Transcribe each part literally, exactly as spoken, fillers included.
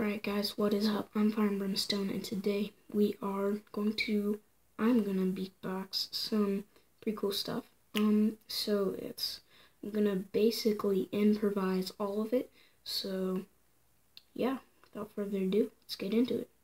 Alright guys, what is up? I'm Fire and Brimstone, and today we are going to, I'm gonna beatbox some pretty cool stuff. Um, so it's, I'm gonna basically improvise all of it. So, yeah, without further ado, let's get into it.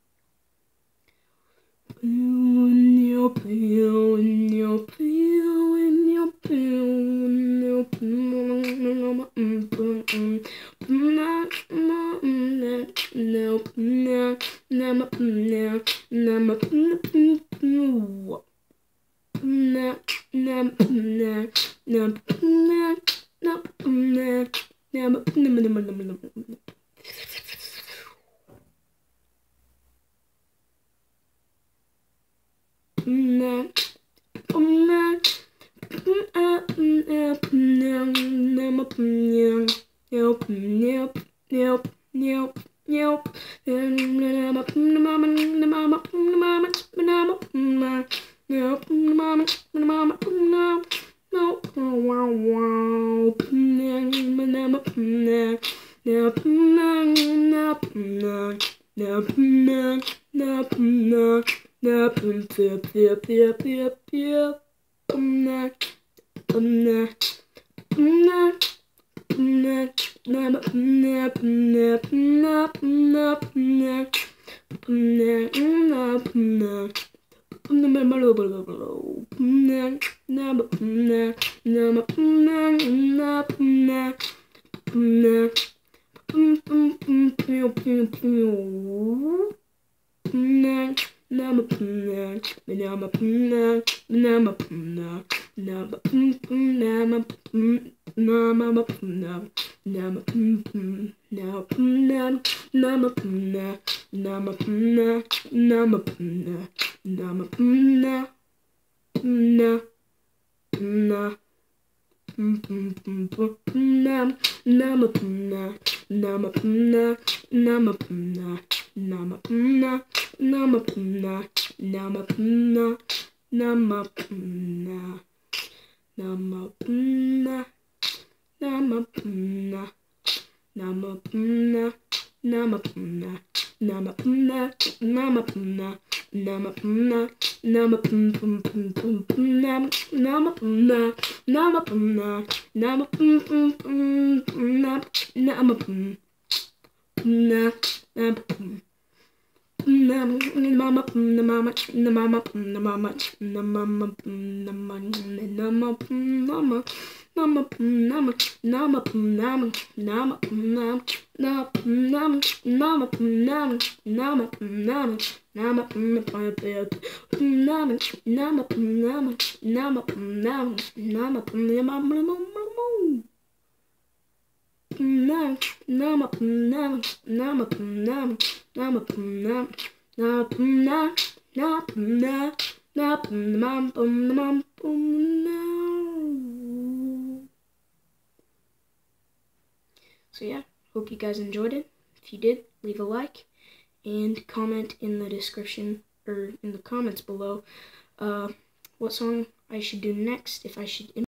So yeah, hope you guys enjoyed it. If you did, leave a like and comment in the description or in the comments below uh, what song I should do next, if I should